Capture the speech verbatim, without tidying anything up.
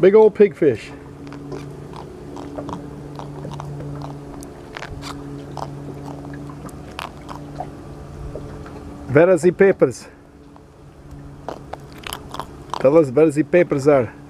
Big old pigfish. Where are the papers? Tell us where the papers are.